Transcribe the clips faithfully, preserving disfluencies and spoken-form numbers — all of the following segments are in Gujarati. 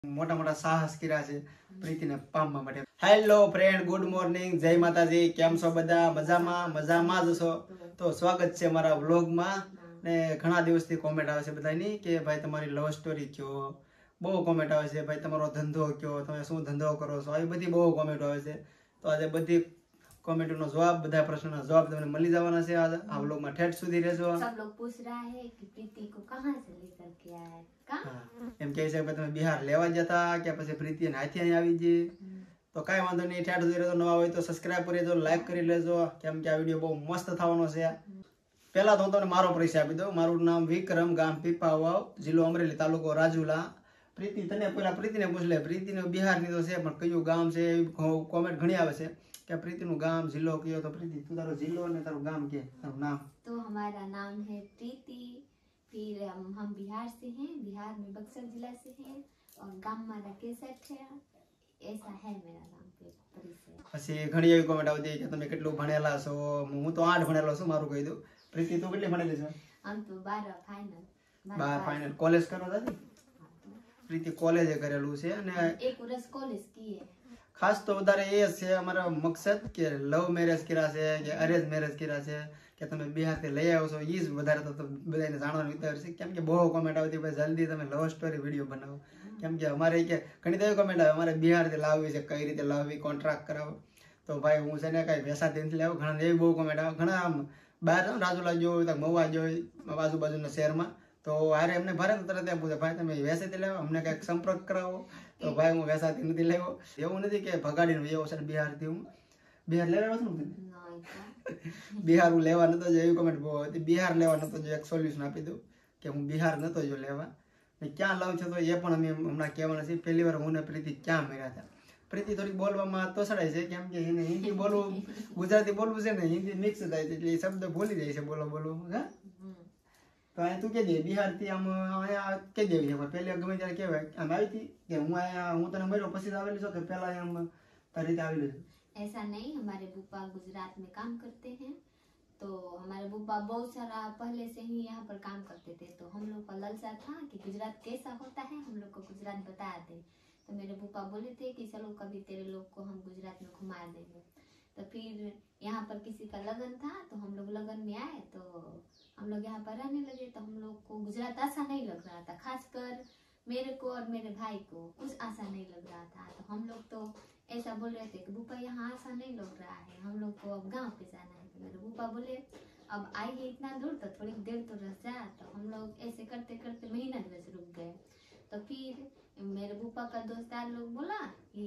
मोटा मोटा साहस कर्या छे प्रीतिने पामवा माटे। हेलो फ्रेंड, गुड मॉर्निंग, जय माताजी। केम छो बधा? मजामां? मजामां ज छो तो स्वागत छे मारा व्लॉगमां। ने घणा दिवसथी कॉमेंट आवे छे बधानी के भाई तमारी लव स्टोरी कयो, बहु कॉमेंट आवे छे भाई तमारो धंधो कयो, तमे शुं धंधो करो छो, आई बधी बहु कॉमेंट आवे छे। तो आज बधी कमेंटनो जवाब, बधा प्रश्नोना जवाब तमने मळी जवाना छे। आज आ व्लॉगमां ठेठ सुधी रहेजो। सब लोग पूछ रहा है कि प्रीति को कहां से लेकर के आया है? कहां? एम कहे छे के तमे बिहार लेवा जता के પછી પ્રીતિ ને હાથે અહીં આવી जी। तो काई वांधो नहीं, ठेठ सुधी रहेजो। नवा होय तो सब्सक्राइब करी लेजो, लाइक करी लेजो, केम के आ विडियो बहु मस्त थવાનો छे। पहला तो तमने मारो परिचय आपी दो। मारू नाम विक्रम, गाम पीपावाव, जिल्लो अमरेली, तालुको રાજુલા। प्रीति तने पहला प्रीति ने पूछ ले, प्रीति ने बिहार ની तो છે પણ કયું ગામ છે કોમેન્ટ ઘણી આવે છે કે प्रीति નું ગામ जिल्लो કયો। तो प्रीति तू तारो जिल्लो ने तारो गाम के तारो नाम? तो हमारा नाम है प्रीति, फिर हम हम बिहार से हैं, बिहार में बक्सर जिला से हैं और गाम हमारा केसट है। ऐसा है मेरा नाम पे परिचय। પછી ઘણી એવી કોમેન્ટ આવતી કે તમે કેટલું ભણેલા છો। હું તો આઠ ભણેલો છું, મારું કહી દઉં। પ્રીતિ તું કેટલી ભણેલી છે? हम तो बारह फाइनल બાર ફાઇનલ। કોલેજ કરો દાદી? પ્રીતિ કોલેજે કરેલું છે અને एक वर्ष कॉलेज की है। खास तो વધારે એ છે અમારો મકસદ કે લવ મેરેજ કર્યા છે કે અરેન્જ મેરેજ કર્યા છે કે તમે બિહારથી લઈ આવ્યો છો, ઈ જ વધારે તો બધાને જાણવાનું વિચાર છે। કેમ કે બહુ કોમેન્ટ આવતી ભાઈ જલ્દી તમે લવ સ્ટોરી વિડીયો બનાવો। કેમ કે અમારે કે ઘણી તો એવી કોમેન્ટ આવે અમારે બિહારથી લાવવી છે, કઈ રીતે લાવવી, કોન્ટ્રાક્ટ કરાવો। તો ભાઈ હું છે ને કઈ વેસાથી નથી લાવ્યો। ઘણા એવી બહુ કોમેન્ટ આવે। ઘણા આમ બહાર રાજુલા જોયું તો મહુવા જોઈ આજુબાજુના શહેરમાં તો હારે એમને ભરે તો તરત પૂછે ભાઈ તમે વેસાથી લાવો, અમને કંઈક સંપર્ક કરાવો। તો ભાઈ હું વેસાથી નથી લાવ્યો। એવું નથી કે ભગાડીને એવો છે બિહારથી। હું બિહાર લેવા છું ને બિહાર હું લેવા નતો જો, એવી કોમેન્ટ બહુ હતી। બિહાર લેવા નતો જો, એક સોલ્યુશન આપી દઉં કે હું બિહાર નતો જો લેવા ને ક્યાં લાવ છો તો એ પણ અમે હમણાં કહેવાના છે। પહેલી વાર હું ને પ્રીતિ ક્યાં મળ્યા હતા। પ્રીતિ થોડીક બોલવામાં તો સડાય છે કેમ કે એને હિન્દી બોલવું, ગુજરાતી બોલવું છે ને હિન્દી મિક્સ થાય છે એટલે એ શબ્દ ભૂલી જાય છે બોલો બોલો। હા તો અહીં તું કે દે બિહારથી આમ અહીંયા કહી દેવી છે પહેલી ગમે ત્યારે કહેવાય આમ આવી હતી કે હું અહીંયા હું તને મળ્યો પછી આવેલી છો કે પહેલા આમ તારી રીતે આવેલી છું? ऐसा नहीं, हमारे बुप्पा गुजरात में काम करते हैं तो हमारे बुप्पा बहुत सारा पहले से ही यहाँ पर काम करते थे। तो हम लोग का लालसा था कि गुजरात कैसा होता है हम लोग को गुजरात बता दे। तो मेरे बुप्पा बोले थे कि चलो कभी तेरे लोग को हम गुजरात में घुमा देंगे। तो फिर यहाँ पर किसी का लगन था तो हम लोग लगन में आए तो हम लोग यहाँ पर रहने लगे। तो हम लोग को गुजरात आशा नहीं लग रहा था, खासकर मेरे को और मेरे भाई को कुछ आशा नहीं लग रहा था। तो हम लोग तो ऐसा बोल रहे थे कि बुप्पा यहाँ आशा नहीं लग रहा है, हम लोग को अब गांव पे जाना है। तो मेरे बुप्पा बोले अब आई है इतना दूर तो थोड़ी देर तो रह जा। तो हम लोग ऐसे करते करते महीना दिवस रुक गए। तो फिर मेरे बुप्पा का दोस्तार लोग बोला कि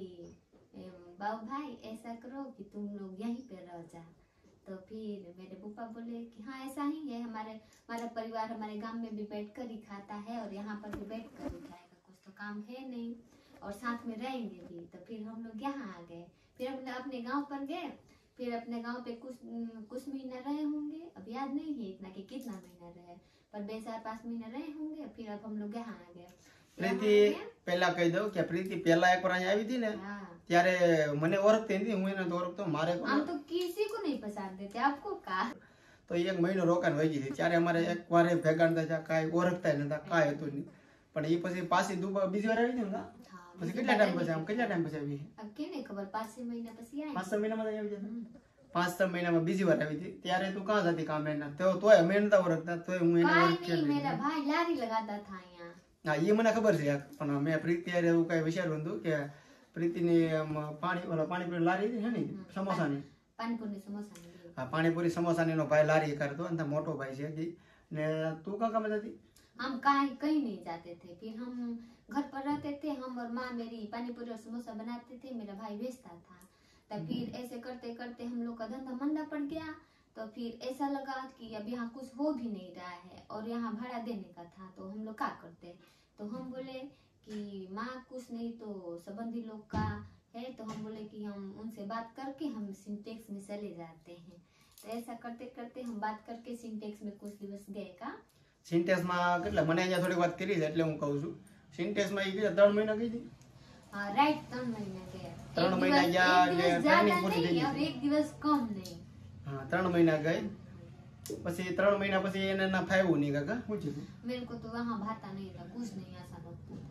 बाबू भाई ऐसा करो कि तुम लोग यहीं पे रह जा। तो फिर मेरे बुप्पा बोले कि हाँ ऐसा ही है, हमारे हमारा परिवार हमारे गांव में भी बैठ कर ही खाता है और यहाँ पर भी बैठ कर ही खाएगा, कुछ तो काम है नहीं और साथ में रहेंगे भी। तो फिर हम लोग यहाँ आ गए। फिर अपने अपने गांव पर गए। फिर अपने गांव पे कुछ कुछ महीना रहे होंगे, अब याद नहीं है इतना कि कितना महीना रहे, पर बे चार पाँच महीना रहे होंगे। फिर अब हम लोग यहाँ आ गए। પ્રીતિ પહેલા કહી દઉં કે પ્રીતિ પહેલા એકવાર અહીંયા આવી હતી ને ત્યારે મને ઓળખતી નથી, હું એને તો ઓળખતો। મારે हम तो किसी को नहीं पहचानते थे, आपको का તો એક મહિનો રોકાણ વહી ગઈ હતી ત્યારે અમારે એક વાર ભેગા નતા થયા, કાંઈ ઓળખતા નતા, કાંઈ હતું નહીં। પણ એ પછી પાછી દુબઈ બીજી વાર આવી હતી ને પછી કેટલા ટાઈમ પછી આમ કેટલા ટાઈમ પછી આવી? अब के नहीं खबर, पाँच छह महीना પછી आई। પાંચ છ મહિનામાં આવી જતા? પાંચ છ મહિનામાં બીજી વાર આવી હતી ત્યારે તું કાં જતી કામ એના? તો તોય અમે નતા ઓળખતા, તોય હું એને काई ઓળખી नहीं, मेरा भाई लारी लगाता था यहाँ। હા એ મને ખબર છે પણ મેં પ્રીતિ યાર એવું કઈ વિચાર્યું હતું કે પ્રીતિની આમ પાણી ઓલા પાણીપુરી લારી છે ને સમોસાની, पानीपुरी समोसा नहीं। હા પાણીપુરી સમોસાની એનો ભાઈ લારી કરતો અને મોટો ભાઈ છે કે ને તું કાં કામ જતી? हम कहीं कहीं नहीं जाते थे। फिर हम घर पर रहते थे, हम और माँ मेरी पानीपुरी और समोसा बनाते थे, मेरा भाई बेचता था। तब फिर ऐसे करते करते हम लोग का धंधा मंदा पड़ गया। तो फिर ऐसा लगा कि अब यहाँ कुछ हो भी नहीं रहा है और यहाँ भाड़ा देने का था तो हम लोग क्या करते। तो हम बोले कि माँ कुछ नहीं तो संबंधी लोग का है, तो हम बोले कि हम उनसे बात करके हम सिंटेक्स में चले जाते हैं। तो ऐसा करते करते हम बात करके सिंटेक्स में कुछ दिवस गए का। સિન્ટેક્સમાં કેટલા મને અહીંયા થોડી વાત કરી છે એટલે હું કહું છું સિન્ટેક્સમાં એ કેટલા ત્રણ મહિના ગઈ હતી? हाँ राइट, तीन महीना गया। ત્રણ મહિના ગયા એટલે ટ્રેનિંગ પૂરી થઈ और एक दिवस कम नहीं। હા ત્રણ મહિના ગઈ પછી ત્રણ મહિના પછી એને ના ફાવ્યું નહીં કાકા? શું થયું? मेरे को तो वहाँ भाता नहीं था, कुछ नहीं ऐसा लगता था।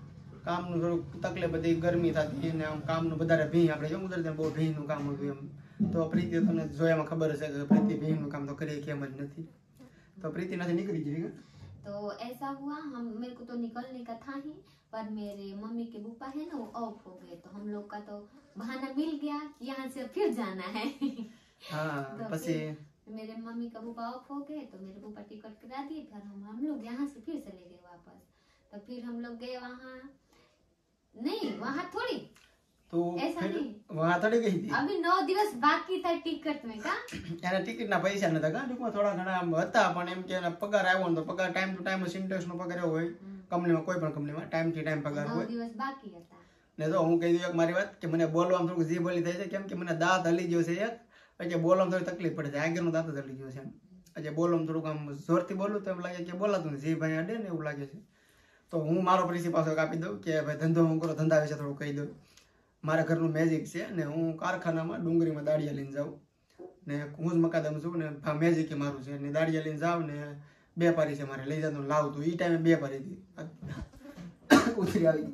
કામનું થોડુંક તકલીફ બધી ગરમી થતી અને આમ કામનું વધારે ભીં આપણે કેમ ગુજરાતી બહુ ભીંનું કામ હતું એમ તો પ્રીતિ તમને જોયામાં ખબર હશે કે પ્રીતિ ભીંનું કામ તો કરીએ કેમ જ નથી तो प्रीति નથી નીકળી ગઈ तो ऐसा हुआ हम मेरे को तो निकलने का था ही पर मेरे मम्मी के बुपा है ना वो ऑफ हो गए तो हम लोग का तो बहाना मिल गया कि यहाँ से फिर जाना है हाँ तो પછી मेरे मम्मी का बुपा ऑफ हो गए तो मेरे बुपा टिकट करा दिए फिर हम हम लोग यहाँ से फिर चले गए वापस तो फिर हम लोग गए वहाँ नहीं वहाँ थोड़ी तो ऐसा फिर नहीं वहाँ थोड़ी गई थी अभी नौ दिवस बाकी था टिकट में का એને ટિકિટના પૈસા નતા કા ટૂંકમાં થોડા ઘણા આમ હતા પણ એમ કે એના પગાર આવ્યો ને તો પગાર ટાઈમ ટુ ટાઈમ સિન્ટેક્સનો પગાર એવો હોય કંપનીમાં કોઈ પણ કંપનીમાં ટાઈમ થી ટાઈમ પગાર नौ હોય दिवस बाकी था ને તો હું કહી દઉં એક મારી વાત કે મને બોલવામાં થોડુંક જીભ હલી થાય છે કેમ કે મને દાંત હલી ગયો છે એક એટલે બોલવામાં થોડી તકલીફ પડે છે આગળનો દાંત જ હલી ગયો છે એમ એટલે બોલવામાં થોડુંક આમ જોરથી બોલું તો એમ લાગે કે બોલાતું નથી જીભ અહીંયા અડે ને એવું લાગે છે તો હું મારો પરિચય પાછો આપી દઉં કે ભાઈ ધંધો હું કરો ધંધા વિશે થોડું કહી દઉં મારા ઘરનું મેજિક છે ને હું કારખાનામાં ડુંગળીમાં દાળિયા લઈને જાઉં ને હું જ મકાદમ છું ને મેજિક મારું છે ને દાળિયા લઈને જાઉં ને બે પારી છે મારે લઈ જતું લાવતું એ ટાઈમે બે પારી હતી ઉતરી આવી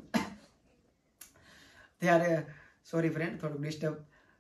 ત્યારે સોરી ફ્રેન્ડ થોડુંક ડિસ્ટર્બ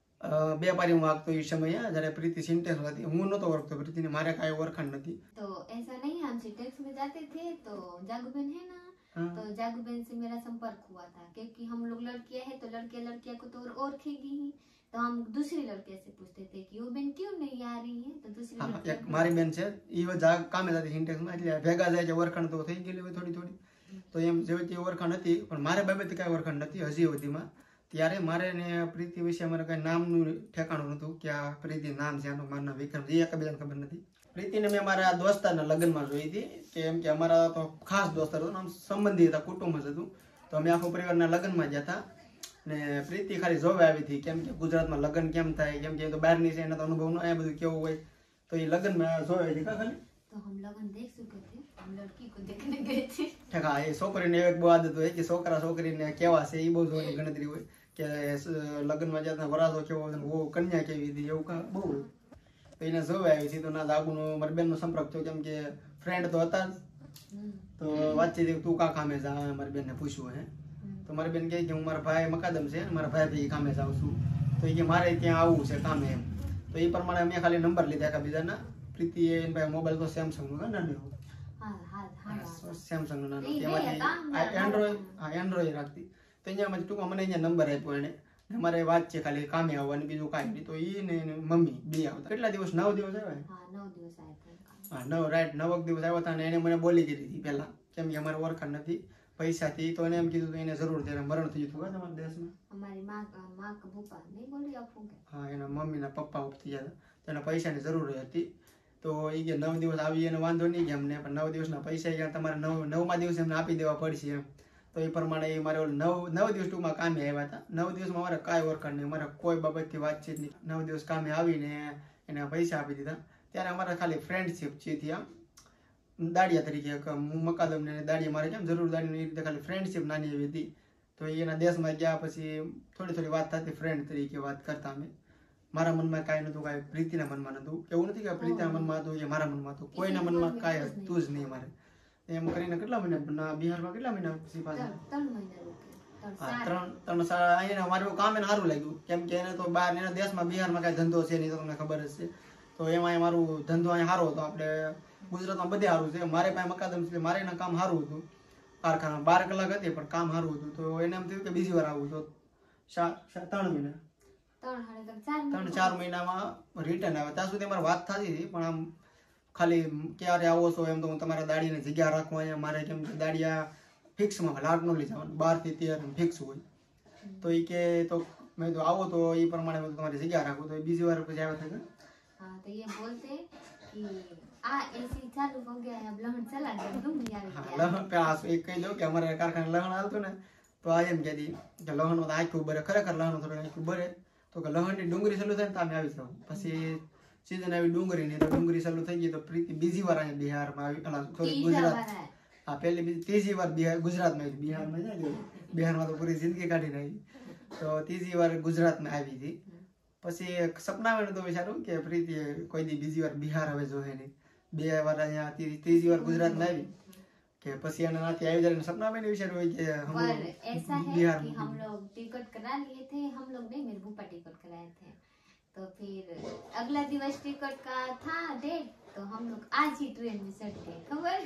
બે પારી હું વાગતો એ સમયે જ્યારે પ્રીતિ સિન્ટેક્સ હતી હું નહોતો ઓળખતો પ્રીતિને મારે કાંઈ ઓળખાણ નથી तो ऐसा नहीं हम सिटेक्स में जाते थे तो जागूबेन है ना तो जागूबेन से मेरा संपर्क हुआ था क्योंकि हम लोग लड़कियां हैं तो लड़कियां लड़कियां को तो ओळखेगी ही तो हम दूसरी लड़कियों से पूछते थे कि वो बहन क्यों नहीं आ रही है तो दूसरी लड़कियां એક મારી બેન છે એ જાગ કામે જતી સિન્ટેક્સમાં એટલે ભેગા જાય છે ઓળખાણ તો થઈ ગયેલી હોય થોડી થોડી તો એમ જેવી તે ઓળખાણ હતી પણ મારે બાબતે કાંઈ ઓળખાણ નથી હજી સુધીમાં ત્યારે મારે ને પ્રીતિ વિશે અમારે કાંઈ નામનું ઠેકાણું નહોતું કે આ પ્રીતિ નામ છે આનું મારું નામ વિક્રમ એ એકબીજાને ખબર નથી પ્રીતિને મેં મારા દોસ્તારના લગ્નમાં જોઈ હતી કે એમ કે અમારા તો ખાસ દોસ્તાર હતો આમ સંબંધી હતા કુટુંબ જ હતું તો અમે આખો પરિવારના લગ્નમાં ગયા હતા ને પ્રીતિ ખાલી જોવા આવી હતી કેમ કે ગુજરાતમાં લગ્ન કેમ થાય કેમ કે એ તો બહારની છે એના તો અનુભવ ન આ બધું કેવું હોય તો એ લગ્નમાં જોવા આવી કા ખાલી तो हम लगन देख चुके थे हम लड़की को देखने गए थे ઠેકા એ છોકરીને એક બહુ આદત હોય કે છોકરા છોકરીને કેવા છે એ બહુ જોવાની ગણતરી હોય કે લગ્નમાં જતા વરાજો કેવો હોય બહુ કન્યા કેવી હતી એવું કા બહુ હોય તો એને જોવા આવી છે તો ના દાગુનો મારી બેનનો સંપર્ક થયો કેમ કે ફ્રેન્ડ તો હતા જ તો વાતચીત તું કા કામે જા મારી બેનને પૂછ્યું હે તો મારી બેન કહે કે હું મારા ભાઈ મકાદમ છે મારા ભાઈ ભાઈ કામે જાઉં છું તો એ કે મારે ત્યાં આવવું છે કામે એમ તો એ પ્રમાણે મેં ખાલી નંબર લીધા કે બીજાના પ્રીતિએ એન ભાઈ મોબાઈલ તો સેમસંગનો હતો નાનો हाँ हाँ हाँ સેમસંગનો નાનો નહીં, તેમાંથી નહીં, એન્ડ્રોઈડ હા એન્ડ્રોઈડ રાખતી તો અહીંયા મને ટૂંકમાં મને અહીંયા નંબર આપ્યો એને ને મારે વાત છે ખાલી કામે આવવાની બીજું કાંઈ નહીં તો એ ને એની મમ્મી બે આવતા કેટલા દિવસ નવ દિવસ આવ્યા हाँ नौ दिवस आए थे काम। હા નવ રાઈટ નવક દિવસ આવ્યા હતા અને એને મને બોલી કરી હતી પહેલા કેમ કે અમારે ઓળખાણ નથી પૈસાથી તો એને એમ કીધું કે એને જરૂર છે એને મરણ થઈ જતું તમારા દેશમાં हमारी माँ का माँ का भूपा नहीं बोल रही आप होंगे હા એના મમ્મીના પપ્પા ઉપથી ગયા હતા તો એના પૈસાની જરૂર હતી તો એ કે નવ દિવસ આવી એને વાંધો નહીં કે અમને પણ નવ દિવસના પૈસા ગયા તમારે નવ નવમા દિવસે એમને આપી દેવા પડશે એમ તો એ પ્રમાણે એ મારે ઓલું નવ નવ દિવસ ટૂંકમાં કામે આવ્યા હતા નવ દિવસમાં મારે કાંઈ ઓળખાણ નહીં મારે કોઈ બાબતથી વાતચીત નહીં નવ દિવસ કામે આવીને એને પૈસા આપી દીધા ત્યારે અમારે ખાલી ફ્રેન્ડશીપ છે ત્યાં દાડિયા તરીકે હું મકાદમને દાડિયા મારે કેમ જરૂર દાડીને એ રીતે ખાલી ફ્રેન્ડશીપ નાની એવી હતી તો એના દેશમાં ગયા પછી થોડી થોડી વાત થતી ફ્રેન્ડ તરીકે વાત કરતા અમે મારા મનમાં કાંઈ નહોતું કાંઈ પ્રીતિના મનમાં નહોતું એવું નથી કે પ્રીતિના મનમાં હતું કે મારા મનમાં હતું કોઈના મનમાં કાંઈ હતું જ નહીં મારે એમ કરીને કેટલા મહિના બિહારમાં કેટલા મહિના પછી પાછા ત્રણ મહિના રૂકે ત્રણ હા સાત ત્રણ ત્રણ સાડા અહીંયા મારું કામ એને સારું લાગ્યું કેમ કે એને તો બહાર એના દેશમાં બિહારમાં કાંઈ ધંધો છે નહીં તો તમને ખબર જ છે તો એમાં મારું ધંધો અહીંયા સારો હતો આપણે ગુજરાતમાં બધે સારું છે મારે પાસે મકાદમ છે મારે એના કામ સારું હતું કારખાના બાર કલાક હતી પણ કામ સારું હતું તો એને એમ થયું કે બીજી વાર આવું તો ત્રણ મહિના ત્રણ હાડે ચાર ત્રણ ચાર મહિનામાં રિટર્ન આવે ત્યાં સુધી મારે વાત થતી હતી પણ આમ ખાલી ક્યારે આવો છો એમ તો હું તમારા દાડીને જગ્યા રાખવા અહીંયા મારે કેમ કે દાડિયા ફિક્સમાં લાટ ન લઈ જવાનું બારથી તેર ફિક્સ હોય તો એ કે તો મેં તો આવો તો એ પ્રમાણે મેં તમારી જગ્યા રાખું તો બીજી વાર પછી આવ્યા થાય हाँ तो ये बोलते कि आ एसी चालू हो गया है अब लहन चला गया तुम नहीं आ હા गया લહણ પેલા એક કહી દઉં કે અમારે કારખાને લહણ આવતું ને તો આ એમ કહેતી કે લહણમાં તો આખું બરે ખરેખર લહણ થોડું આખું બરે તો કે લહણની ડુંગળી ચાલુ થાય ને તો અમે આવી જાવ પછી સીઝન આવી ડુંગળીની તો ડુંગળી ચાલુ થઈ ગઈ તો પ્રીતિ બીજી વાર અહીંયા બિહારમાં આવી અલા સોરી तीसरा ગુજરાત बार है હા પહેલી બીજી ત્રીજી વાર બિહાર ગુજરાતમાં આવી બિહારમાં જાય બિહારમાં તો પૂરી જિંદગી કાઢીને આવી તો ત્રીજી વાર ગુજરાતમાં આવી હતી પછી સપના આવે તો વિચારું કે પ્રીતિ કોઈ દી બીજી વાર બિહાર હવે જોહે નહીં બે વાર અહીંયા ત્રીજી વાર ગુજરાતમાં આવી कि પછી એના નાથી આવી જાય સપના में विचार हुई कि हम पर लोग ऐसा है बिहार कि में हम लोग टिकट करा लिए थे, हम लोग नहीं, मेरे बुपा टिकट कराए थे। तो फिर अगला दिवस टिकट का था डेट, तो हम लोग आज ही ट्रेन में चढ़ गए, खबर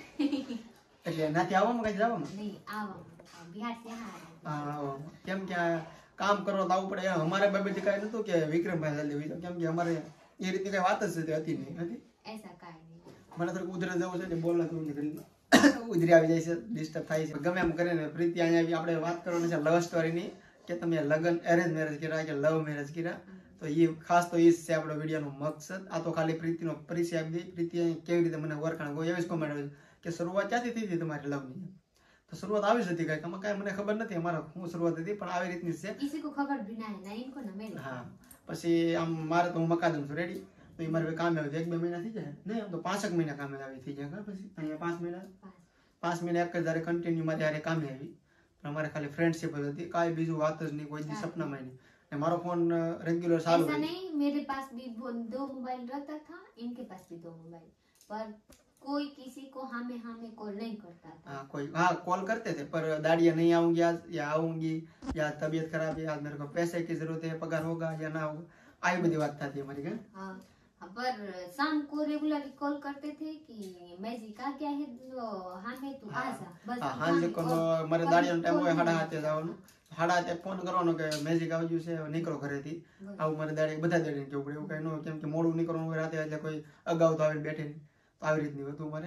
એટલે નાથી આવવામાં કઈ જવામાં नहीं आवा बिहार से यहाँ आ रहे હા કેમ કે આ કામ કરવા તો આવવું પડે અમારે બાબતે કઈ નતું કે વિક્રમભાઈ જલ્દી વિચાર કેમ કે અમારે એ રીતે કઈ વાત જ હતી નહીં હતી थे। ऐसा काहे नहीं। મને તો ઉધરે જવું છે ને બોલના તો ઘડી ઉધરી આવી જાય છે ડિસ્ટર્બ થાય છે ગમે એમ કરીને પ્રીતિ અહીંયા આવી આપણે વાત કરવાની છે લવ સ્ટોરીની કે તમે લગ્ન એરેન્જ મેરેજ કર્યા કે લવ મેરેજ કર્યા તો એ ખાસ તો એ જ છે આપણો વિડીયોનો મકસદ આ તો ખાલી પ્રીતિનો પરિચય આપી દઈ પ્રીતિ કેવી રીતે મને ઓળખાણ કોઈ એવી જ કોમેન્ટ આવે કે શરૂઆત ક્યાંથી થઈ હતી તમારી લવની તો શરૂઆત આવી જ હતી કાંઈક આમાં કાંઈ મને ખબર નથી અમારા શું શરૂઆત હતી પણ આવી રીતની છે किसी को खबर भी ना है, ना इनको ना मेरे को। હા પછી આમ મારે તો હું મકાદમ છું રેડી તો એ મારે કામે આવે એક બે મહિના થઈ જાય નહીં આમ તો પાંચેક મહિના કામે આવી થઈ જાય પછી અહીંયા પાંચ મહિના पास। પાંચ મહિના એક જ ધારે કન્ટિન્યુ મારે હારે કામે આવી પણ અમારે ખાલી ફ્રેન્ડશીપ જ હતી કાંઈ બીજું વાત જ નહીં કોઈ દી સપનામાં નહીં ને મારો ફોન રેગ્યુલર ચાલુ ऐसा રહે नहीं, मेरे पास भी वो दो मोबाइल रहता था, इनके पास भी दो मोबाइल, पर कोई किसी को हमें हमें कॉल नहीं करता था। हाँ कोई हाँ कॉल करते थे पर दाड़िया नहीं आऊंगी आज या आऊंगी या तबीयत खराब है आज मेरे को पैसे की जरूरत है पगार होगा या ना होगा आई बड़ी बात था हमारी क्या हाँ हाँ, पर शाम को रेगुलरली कॉल करते थे कि मैं जी का क्या है, तो हाँ मैं तू आ जा बस। हाँ हाँ जी को मारे दाड़िया टाइम હોય સાડા હાથે જવાનું સાડા હાથે ફોન કરવાનો કે મેજિક આવી ગયું છે નીકળો ઘરેથી આવું મારે દાડી બધા દાડી કેવું પડે એવું કઈ ન કેમ કે મોડું નીકળવાનું હોય રાતે એટલે કોઈ અગાઉ તો આવીને બેઠે નહીં તો આવી રીતની હતું મારે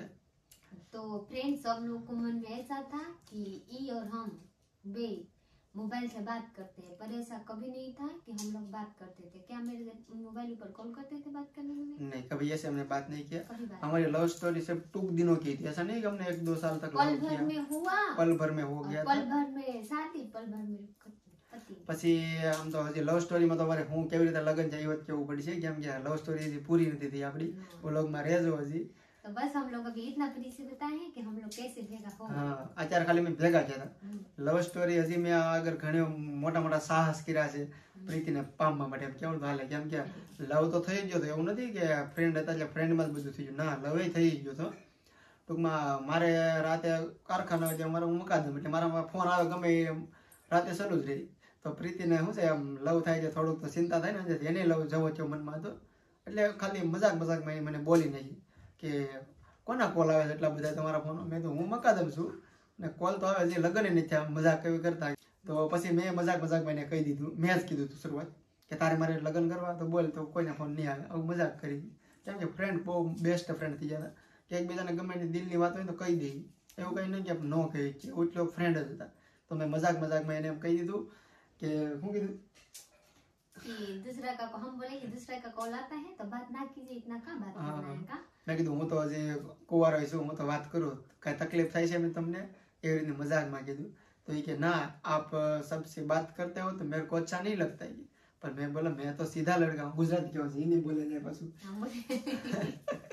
तो फ्रेंड्स सब लोग को मन में ऐसा था कि ई और हम बे मोबाइल से बात करते हैं, पर ऐसा कभी नहीं था कि हम लोग बात करते थे। क्या मेरे मोबाइल पर कॉल करते थे बात करने में? नहीं कभी ऐसे हमने बात नहीं किया कभी बात हमारी लव स्टोरी सिर्फ टूक दिनों की थी ऐसा नहीं कि हमने एक दो साल तक पल लव भर किया में हुआ, पल भर में हो और गया पल था भर में शादी, पल भर में पति। પછી આમ તો હજી લવ સ્ટોરીમાં તો મારે હું કેવી રીતે લગ્ન છે એ વાત કેવું પડશે કેમ કે લવ સ્ટોરી હજી પૂરી નથી થઈ આપણી વ્લોગમાં રહેજો હજી तो बस हम लोग अभी इतना फ्री से बताए हैं कि हम लोग कैसे भेगा हो। હા અત્યારે ખાલી મેં ભેગા થયા હતા લવ સ્ટોરી હજી મેં આગળ ઘણી મોટા મોટા સાહસ કર્યા છે પ્રીતિને પામવા માટે કેવું તો હાલે કેમ કે લવ તો થઈ ગયો તો એવું નથી કે ફ્રેન્ડ હતા એટલે ફ્રેન્ડમાં જ બધું થઈ ગયું ના લવ થઈ ગયો તો ટૂંકમાં મારે રાતે કારખાના એટલે મારે હું મકાદમ એટલે મારા ફોન આવે ગમે એ રાતે શરૂ જ રહી તો પ્રીતિને શું છે આમ લવ થાય છે થોડુંક તો ચિંતા થાય ને એને લવ જવો થયો મનમાં હતો એટલે ખાલી મજાક મજાકમાં એને મને બોલી નહીં કે કોના કોલ આવે છે એટલા બધા તમારા ફોન મેં તો હું મકાદમ છું ને કોલ તો આવે છે લગ્ન નથી થયા મજાક કેવી કરતા તો પછી મેં મજાક મજાકમાં એને કહી દીધું મેં જ કીધું હતું શરૂઆત કે તારે મારે લગ્ન કરવા તો બોલ તો કોઈને ફોન નહીં આવે આવું મજાક કરી કેમ કે ફ્રેન્ડ બહુ બેસ્ટ ફ્રેન્ડ થઈ ગયા હતા કે એકબીજાને ગમે તે દિલની વાત હોય તો કહી દઈએ એવું કંઈ નહીં કે ન કહી કે એટલો ફ્રેન્ડ જ હતા તો મેં મજાક મજાકમાં એને એમ કહી દીધું કે શું કીધું कि दूसरा का हम बोले कि दूसरा का कॉल आता है तो बात ना कीजिए, इतना कहाँ बात हाँ। करना है का। મેં કીધું હું તો હજી કુંવારો છું હું તો વાત કરું કાંઈ તકલીફ થાય છે મેં તમને એવી રીતે મજાકમાં કીધું તો એ કે ના आप सबसे बात करते हो तो मेरे को अच्छा नहीं लगता है पर मैं बोला मैं तो सीधा लड़का हूँ गुजराती क्यों છે નહીં બોલે છે પાછું हम बोले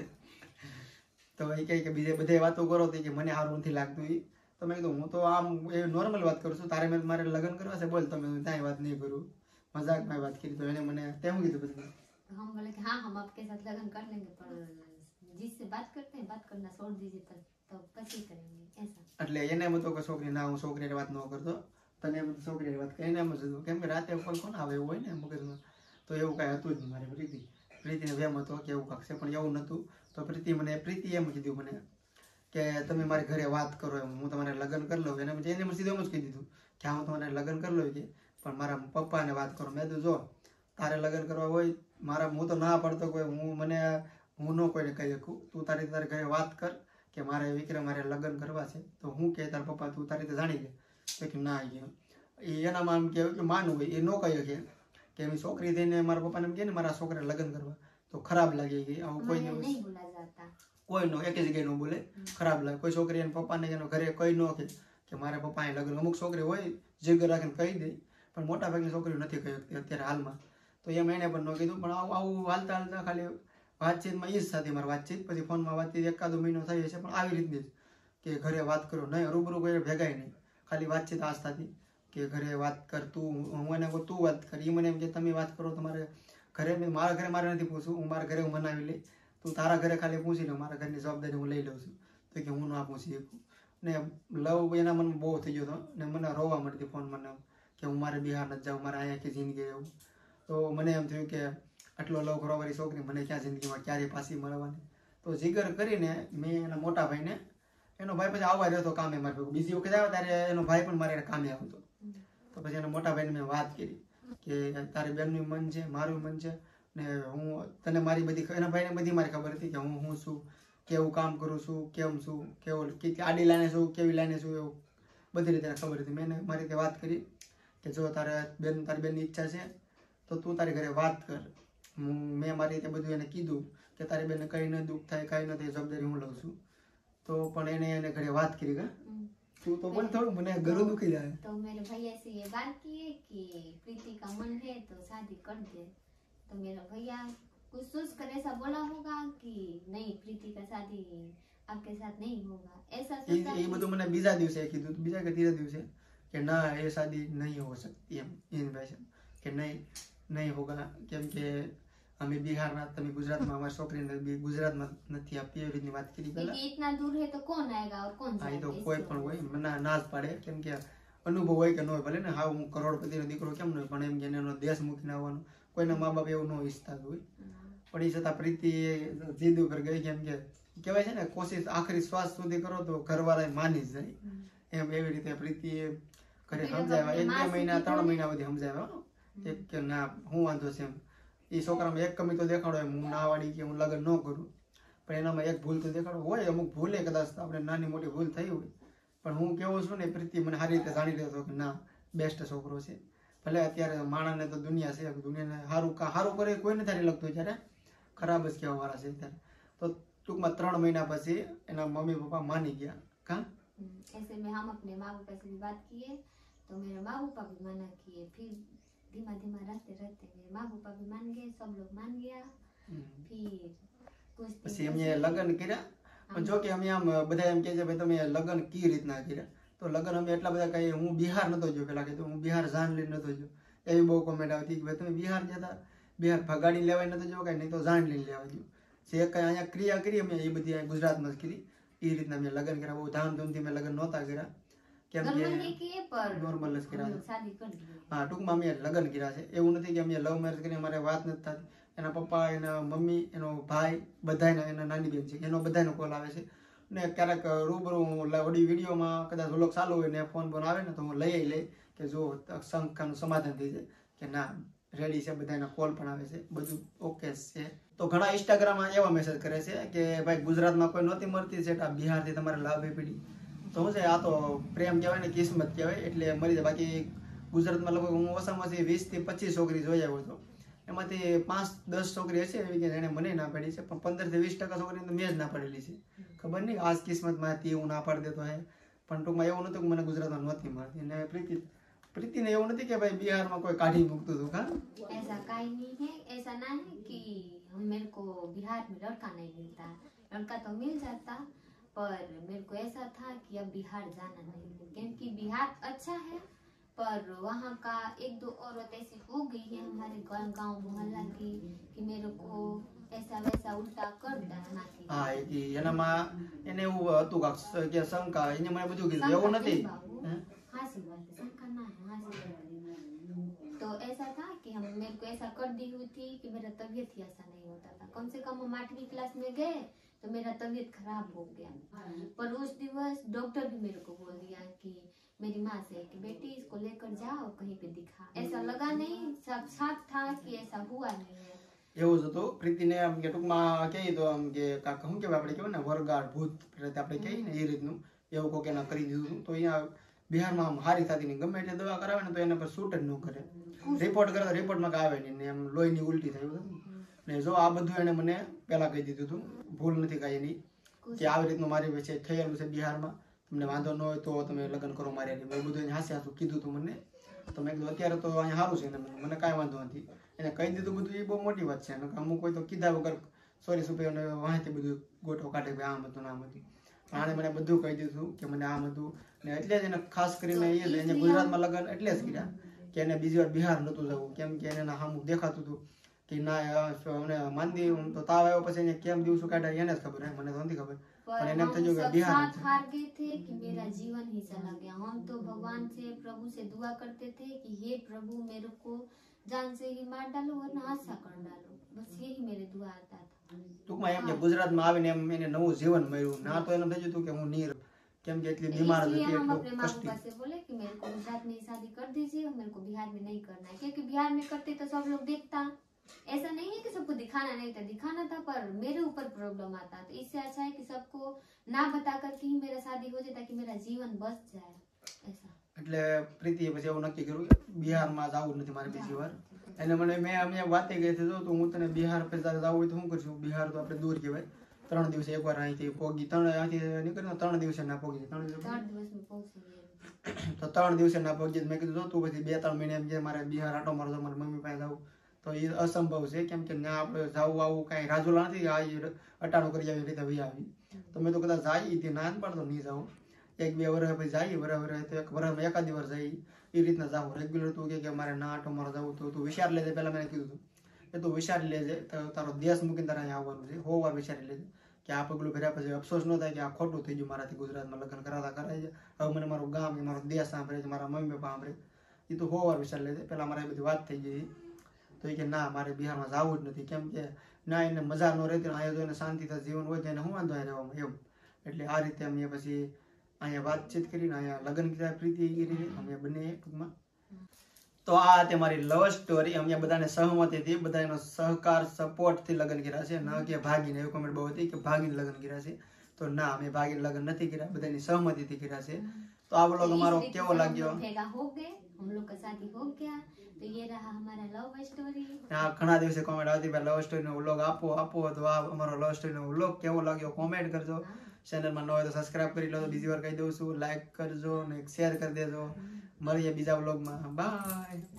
તો એ કહે કે બીજે બધે વાતો કરો તો કે મને સારું નથી લાગતું એ તો મેં કીધું હું તો આમ એ નોર્મલ વાત કરું છું તારે મેં મારે લગ્ન કરવા છે બોલ તમે ત્યાં વાત નહીં કરું મજાકમાં વાત કરી તો એને મને તેમ કીધું બધું तो हम बोले कि हाँ हम आपके साथ लगन कर लेंगे, पर जिससे बात करते हैं बात करना छोड़ दीजिए, पर तो પછી करेंगे ऐसा। એટલે એને એમ હતું કે છોકરી ના હું છોકરીની વાત ન કરતો તને એમ છોકરીની વાત કરીને એમ જ હતું કેમ કે રાતે કોલ કોણ આવે એવું હોય ને મગજમાં તો એવું કાંઈ હતું જ નહીં મારી પ્રીતિ પ્રીતિને વેમ હતો કે એવું કાંક છે પણ એવું નહોતું તો પ્રીતિ મને પ્રીતિ એમ કીધું મને કે તમે મારી ઘરે વાત કરો એમ હું તમારે લગ્ન કરી લઉં એને એને મને સીધું એમ જ કહી દીધું કે હા હું તમારે લગ્ન કરી લઉં કે પણ મારા પપ્પાને વાત કરો મેં તો જો તારે લગ્ન કરવા હોય મારા હું તો ના પડતો કોઈ હું મને હું ન કોઈને કહી શકું તું તારી તારી ઘરે વાત કર કે મારે વિક્રમ મારે લગ્ન કરવા છે તો હું કે તારા પપ્પા તું તારી રીતે જાણી લે તો કે ના ગયો એ એનામાં આમ કે માનવું હોય એ ન કહી શકે કે એની છોકરી થઈને મારા પપ્પાને એમ કહે ને મારા છોકરાને લગ્ન કરવા તો ખરાબ લાગે કે આવું કોઈ हमारे नहीं बोला जाता। કોઈ નો એક જગ્યાએ ન બોલે ખરાબ લાગે કોઈ છોકરી એના પપ્પાને એનો ઘરે કઈ ન કે કે મારા પપ્પાએ લગ્ન અમુક છોકરી હોય જીગર રાખીને કહી દે પણ મોટા ભાગની છોકરીઓ નથી કહી શકતી અત્યારે હાલમાં તો એમ એને પણ ન કીધું પણ આવું આવું હાલતા હાલતા ખાલી વાતચીતમાં એ જ સાથે મારી વાતચીત પછી ફોનમાં વાતચીત એકાદો મહિનો થઈ છે પણ આવી રીતની જ કે ઘરે વાત કરો નહીં રૂબરૂ કોઈ ભેગાય નહીં ખાલી વાતચીત આજ થતી કે ઘરે વાત કર તું હું એને કહું તું વાત કર એ મને એમ કે તમે વાત કરો તમારે ઘરે મારા ઘરે મારે નથી પૂછવું હું મારા ઘરે હું મનાવી લઈ તું તારા ઘરે ખાલી પૂછી લો મારા ઘરની જવાબદારી હું લઈ લઉં છું તો કે હું ના પૂછી શકું ને લવ એના મનમાં બહુ થઈ ગયો હતો ને મને રોવા મળતી ફોન મને કે હું મારે બિહાર નથી જાઉં, મારે અહીંયા આખી જિંદગી એવું. તો મને એમ થયું કે આટલો લવ કરવાવાળી છોકરી મને ક્યાં જિંદગીમાં ક્યારે પાછી મળવાની. તો જીગર કરીને મેં એના મોટા ભાઈને, એનો ભાઈ પછી આવવા રહ્યો હતો કામે મારે ભેગું. બીજી વખત આવ્યો ત્યારે એનો ભાઈ પણ મારે કામે આવતો. તો પછી એના મોટા ભાઈને મેં વાત કરી કે તારી બેનનું મન છે, મારું મન છે, ને હું તને મારી બધી, એના ભાઈને બધી મારી ખબર હતી કે હું હું છું, કેવું કામ કરું છું, કેમ છું, કેવું આડી લાઈને છું, કેવી લાઈને છું, એવું બધી રીતે ખબર હતી. મેં મારી રીતે વાત કરી કે જો તારે બેન તારી બેનની ઈચ્છા છે તો તું તારી ઘરે વાત કર. હું મેં મારી રીતે બધું એને કીધું કે તારી બેનને કંઈ ન દુઃખ થાય, કાંઈ ન થાય, જવાબદારી હું લઉં છું. તો પણ એને એને ઘરે વાત કરી કે तू तो बोल थोड़ा मुझे गलू दुखी जाए. तो मेरे भैया से ये बात की है कि प्रीति का मन है तो शादी कर दे. तो मेरा भैया कुछ सोच कर ऐसा बोला होगा कि नहीं प्रीति का शादी आपके साथ नहीं होगा, ऐसा सोचा. ये બધું મને બીજા દિવસે કીધું, બીજા કે ત્રીજા દિવસે કે ના એ શાદી નહીં હો सकती એમ इन भाई કે નહીં નહીં હોગા, કેમ કે અમે બિહારના, તમે ગુજરાતમાં, અમારી છોકરીને ગુજરાતમાં નથી આપી, એવી રીતની વાત કરી પહેલા. इतना दूर है तो कौन आएगा और कौन जाएगा. તો કોઈ પણ હોય મને ના જ પાડે, કેમ કે અનુભવ હોય કે ન હોય, ભલે ને હા હું કરોડપતિનો દીકરો કેમ ન હોય, પણ એમ કે એનો દેશ મૂકીને આવવાનું કોઈના મા બાપ એવું ન ઈચ્છતા હોય. પણ એ છતાં પ્રીતિ જીદ ઉપર ગઈ, કેમ કે કહેવાય છે ને કોશિશ આખરી શ્વાસ સુધી કરો તો ઘરવાળા માની જ જાય. એમ એવી રીતે પ્રીતિએ ઘરે સમજાવ્યા, એક બે મહિના ત્રણ મહિના સુધી સમજાવ્યા એક કે ના હું વાંધો છે એમ. એ છોકરામાં એક કમી તો દેખાડો એમ, હું ના વાળી કે હું લગ્ન ન કરું, પણ એનામાં એક ભૂલ તો દેખાડો હોય. અમુક ભૂલે કદાચ આપણે નાની મોટી ભૂલ થઈ હોય, પણ હું કેવો છું ને પ્રીતિ મને સારી રીતે જાણી રહ્યો હતો કે ના બેસ્ટ છોકરો છે. ભલે અત્યારે માણસને તો દુનિયા છે, દુનિયાને સારું સારું કરે કોઈ નથી સારી લગતું, ત્યારે ખરાબ જ કહેવા વાળા છે ત્યારે. તો ટૂંકમાં ત્રણ મહિના પછી એના મમ્મી પપ્પા માની ગયા. કા ऐसे में हम अपने माँ बाप से भी बात किए तो मेरे माँ बापा भी मना किए. फिर धीमा धीमा रहते रहते मेरे माँ बापा भी मान गए, सब लोग मान गया. फिर कुछ પછી અમે લગ્ન કર્યા. પણ જો કે અમે આમ બધા એમ કહે છે ભાઈ તમે લગ્ન કઈ રીતના કર્યા, તો લગ્ન અમે એટલા બધા કઈ, હું બિહાર નતો ગયો પેલા કીધું, હું બિહાર જાન લઈને નતો ગયો. એવી બહુ કોમેન્ટ આવતી કે ભાઈ તમે બિહાર જતા, બિહાર ભગાડી લેવાય નતો જો કઈ, નહીં તો જાન લઈને લેવા ગયો. જે કઈ અહીંયા ક્રિયા કરી અમે એ બધી અહીંયા ગુજરાતમાં જ કરી. એ રીતના મેં લગ્ન કર્યા. બહુ ધામધૂમથી મેં લગ્ન નહોતા કર્યા, કેમ કે નોર્મલ જ કર્યા. હા ટૂંકમાં અમે લગ્ન કર્યા છે. એવું નથી કે અમે લવ મેરેજ કરીને અમારે વાત નથી થતી. એના પપ્પા, એના મમ્મી, એનો ભાઈ, બધાના, એના નાની બેન છે, એનો બધાનો કોલ આવે છે. ને ક્યારેક રૂબરૂ વડી વિડીયોમાં કદાચ વ્લોગ ચાલુ હોય ને ફોન બોન આવે ને તો હું લઈ લઈ કે જો શંકાનું સમાધાન થઈ જાય કે ના રેડી છે, બધાના કોલ પણ આવે છે, બધું ઓકે છે. તો ઘણા ઇન્સ્ટાગ્રામમાં એવા મેસેજ કરે છે કે ભાઈ ગુજરાતમાં કોઈ નહોતી મળતી છે, આ બિહારથી તમારે લાભ પડી. તો શું છે, આ તો પ્રેમ કહેવાય ને, કિસ્મત કહેવાય, એટલે મળી જાય. બાકી ગુજરાતમાં લગભગ હું ઓછામાં ઓછી વીસ થી પચીસ છોકરી જોઈ આવ્યો હતો. એમાંથી પાંચ દસ છોકરી હશે એવી કે એને મને ના પાડી છે, પણ પંદર થી વીસ ટકા છોકરીને તો મેં જ ના પાડેલી છે. ખબર નહીં આ કિસ્મતમાં હતી, હું ના પાડી દેતો હે. પણ ટૂંકમાં એવું નતું કે મને ગુજરાતમાં નહોતી મળતી. અને પ્રીતિ પ્રીતિને એવું નથી કે ભાઈ બિહારમાં કોઈ કાઢી મૂકતું હતું. કા ऐसा कहीं नहीं है, ऐसा ना है कि हम मेरे को बिहार में लड़का नहीं मिलता, लड़का तो मिल जाता, पर मेरे को ऐसा था कि अब बिहार जाना नहीं है, क्योंकि बिहार अच्छा है पर वहाँ का एक दो औरत ऐसी हो गई है हमारे गाँव गाँव मोहल्ला की कि मेरे को ऐसा वैसा उल्टा कर डालना थी. હા એ એનામાં એને એવું હતું કે શંકા, એને મને બધું કીધું એવું નથી. हाँ सी बात है, शंका ना है, हाँ सी बात है. तो ऐसा था कि हम मेरे को ऐसा कर दी हुई थी कि मेरा तबीयत ही ऐसा नहीं होता था. कम से कम हम आठवीं क्लास में गए तो मेरा तबीयत खराब हो गया, पर उस दिवस डॉक्टर भी मेरे को बोल दिया कि मेरी माँ से कि बेटी इसको लेकर जाओ कहीं पे दिखा. ऐसा लगा नहीं, साक्षात था कि ऐसा हुआ नहीं है. એવું જ હતું. પ્રીતિને આમ કે ટૂંકમાં કહીએ તો આમ કે કાક શું કહેવાય આપણે કહેવાય ને વરગાડ ભૂત પ્રેત આપણે કહીએ ને એ રીતનું એવું કોક એના કરી દીધું. તો અહીંયા બિહારમાં આમ હારી થતી નહીં, ગમે એટલે દવા કરાવે ને તો એના પર શૂટ જ ન કરે. રિપોર્ટ કરે તો રિપોર્ટમાં આવે નહીં ને એમ લોહીની ઉલટી થાય ને. જો આ બધું એને મને પહેલા કહી દીધું હતું, ભૂલ નથી કાંઈ એની, કે આવી રીતનું મારી વચ્ચે થયેલું છે બિહારમાં, તમને વાંધો ન હોય તો તમે લગ્ન કરો મારે. મેં બધું એને હાસે હાસું કીધું હતું મને. તો મેં કીધું અત્યારે તો અહીંયા સારું છે ને મને કાંઈ વાંધો નથી. એને કહી દીધું બધું એ બહુ મોટી વાત છે. અમુક કોઈ તો કીધા વગર સોરી સુપે અને વાંચી બધું ગોઠો કાઢે કે આમ હતું આમ હતું. આણે મને બધું કહી દીધું કે મને આમ હતું ને. એટલે જ એને ખાસ કરીને એ જ એને ગુજરાતમાં લગ્ન એટલે જ કર્યા કે એને બીજી વાર બિહાર નહોતું જવું, કેમ કે એને સામું દેખાતું હતું કે ના મને માંદી તો તાવ આવ્યો પછી એને કેમ દિવસો કાઢ્યા એને જ ખબર, મને તો નથી ખબર. पर પણ એને એમ हम થઈ ગયું કે सब બિહાર साथ हार गए थे कि मेरा जीवन ही चला गया। हम तो भगवान से प्रभु से दुआ करते थे कि हे प्रभु मेरे को जान से ही मार डालो वरना हादसा कर डालो, बस यही मेरे दुआ आता था। ટૂંકમાં એમ કે ગુજરાતમાં આવીને એમ એને નવું જીવન મળ્યું, ના તો એને થઈ ગયું હતું કે હું નીર કેમ કે એટલી બીમાર इसलिए હતી हम એટલું अपने माँ કષ્ટી। बाबा से बोले कि मेरे को गुजरात में ही शादी कर दीजिए और मेरे को बिहार में नहीं करना है, क्योंकि बिहार में करते तो सब लोग देखता। ऐसा नहीं है कि सबको दिखाना नहीं था, दिखाना था पर मेरे ऊपर प्रॉब्लम आता। तो इससे अच्छा है कि सबको ना बता करके ही मेरा शादी हो जाए ताकि मेरा जीवन बच जाए। ऐसा એટલે પ્રીતિએ પછી એવું નક્કી કર્યું કે બિહારમાં જવું જ નથી મારે બીજી વાર। એને મને મેં અમે વાતે ગઈ હતી, જો તો હું તને બિહાર પછી તારે જવું હોય તો શું કરશું, બિહાર તો આપણે દૂર કહેવાય, ત્રણ દિવસે એકવાર અહીંથી પોગી ત્રણ અહીંથી નીકળીને ત્રણ દિવસે ના પોગી ત્રણ દિવસે ત્રણ દિવસ में पहुंचेंगे તો ત્રણ દિવસે ના પોગી મેં કીધું જો તું પછી બે ત્રણ મહિને એમ કે મારે બિહાર આટો મારો મારી મમ્મી પાસે જવું, તો એ અસંભવ છે કેમ કે ના આપણે જવું આવું કાંઈ રાજુલા નથી આ અટાણું કરી આવી રીતે વહી આવી। તો મેં તો કદાચ જાય તે ના જ પાડતો નહીં જાઉં, એક બે વર્ષ પછી જઈએ બરાબર તો એક વર્ષમાં એકાદ વાર જઈએ એ રીતના જાઉં। રેગ્યુલર તું કે મારે ના આટો મારો જવું તો તું વિચાર લેજે, પહેલાં મેં કીધું હતું કે તું વિચારી લેજે તારો દેશ મૂકીને તારે અહીંયા આવવાનું છે, હો વાર વિચારી લેજે કે આ પગલું ભર્યા પછી અફસોસ ન થાય કે આ ખોટું થઈ ગયું મારાથી, ગુજરાતમાં લગ્ન કરાતા કરાય છે, હવે મને મારું ગામ કે મારો દેશ સાંભળે છે, મારા મમ્મી પપ્પા સાંભળે, એ તું હો વાર વિચારી લેજે। પહેલાં મારે બધી વાત થઈ ગઈ તો એ કે ના મારે બિહારમાં જવું જ નથી, કેમ કે ના એને મજા ન રહેતી, અહીંયા જો એને શાંતિથી જીવન હોય તો એને શું વાંધો રહેવામાં એમ। એટલે આ રીતે અમે પછી અહીંયા વાતચીત કરીને અહીંયા લગ્ન કર્યા પ્રીતિ કરી અમે બંને ટૂંકમાં। તો આ હતી મારી લવ સ્ટોરી, અમે બધાને સહમતીથી બધાનો સહકાર સપોર્ટથી લગ્ન કર્યા છે, ન કે ભાગીને। એવું કમેન્ટ બહુ હતી કે ભાગીને લગ્ન કર્યા છે, તો ના અમે ભાગીને લગ્ન નથી કર્યા, બધાની સહમતીથી કર્યા છે। તો આ વ્લોગ અમારો કેવો લાગ્યો, भેगा हो गए, हम लोग का शादी हो गया, तो ये रहा हमारा लव स्टोरी। હા ઘણા દિવસે કોમેન્ટ આવતી ભાઈ લવ સ્ટોરીનો વ્લોગ આપો આપો, તો આ અમારો લવ સ્ટોરીનો વ્લોગ કેવો લાગ્યો કોમેન્ટ કરજો। ચેનલમાં ન હોય તો સબસ્ક્રાઇબ કરી લો, તો બીજી વાર કહી દઉં છું લાઈક કરજો અને શેર કરી દેજો। મળીએ બીજા વ્લોગમાં, બાય।